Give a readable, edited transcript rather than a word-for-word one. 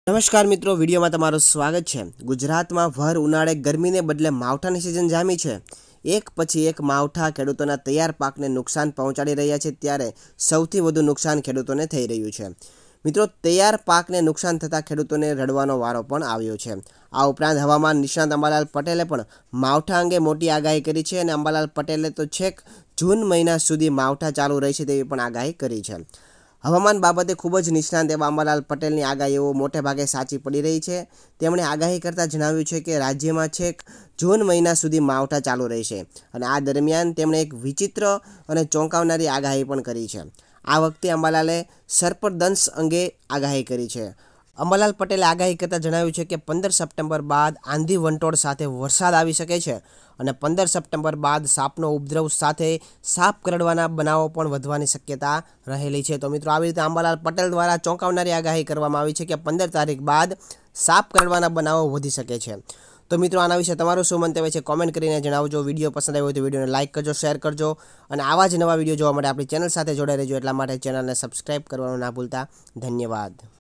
નમસ્કાર મિત્રો, વિડીયોમાં તમારું સ્વાગત છે। ગુજરાતમાં ભર ઉનાળે ગરમીને બદલે માવઠાની સિઝન જામી છે। એક પછી એક માવઠા ખેડૂતોના તૈયાર પાકને નુકસાન પહોંચાડી રહ્યા છે, ત્યારે સૌથી વધુ નુકસાન ખેડૂતોને થઈ રહ્યું છે। મિત્રો, તૈયાર પાકને નુકસાન થતાં ખેડૂતોને રડવાનો વારો પણ આવ્યો છે। આ ઉપરાંત હવામાન નિષ્ણાત અંબાલાલ પટેલે પણ માવઠા અંગે મોટી આગાહી કરી છે અને અંબાલાલ પટેલે તો છેક જૂન મહિના સુધી માવઠા ચાલુ રહેશે તેવી પણ આગાહી કરી છે। હવામાન બાબતે ખૂબ જ નિષ્ણાંત એવા અંબાલાલ પટેલની આગાહીઓ મોટે ભાગે સાચી પડી રહી છે। તેમણે આગાહી કરતાં જણાવ્યું છે કે રાજ્યમાં છેક જૂન મહિના સુધી માવઠા ચાલુ રહેશે અને આ દરમિયાન તેમણે એક વિચિત્ર અને ચોંકાવનારી આગાહી પણ કરી છે। આ વખતે અંબાલાલે સર્પદંશ અંગે આગાહી કરી છે। અંબાલાલ પટેલે આગાહી કરતાં જણાવ્યું છે કે 15 સપ્ટેમ્બર બાદ આંધી વંટોળ સાથે વરસાદ આવી શકે છે અને 15 સપ્ટેમ્બર બાદ સાપનો ઉપદ્રવ સાથે સાપ કરડવાના બનાવો પણ વધવાની શક્યતા રહેલી છે। તો મિત્રો, આવી રીતે અંબાલાલ પટેલ દ્વારા ચોંકાવનારી આગાહી કરવામાં આવી છે કે 15 તારીખ બાદ સાપ કરડવાના બનાવો વધી શકે છે। તો મિત્રો, આના વિશે તમારું શું મંતવ્ય છે કોમેન્ટ કરીને જણાવજો। વિડીયો પસંદ આવ્યો હોય તો વિડીયોને લાઇક કરજો, શેર કરજો અને આવા જ નવા વિડીયો જોવા માટે આપણી ચેનલ સાથે જોડાઈ રહેજો। એટલા માટે ચેનલને સબસ્ક્રાઇબ કરવાનું ના ભૂલતા। ધન્યવાદ।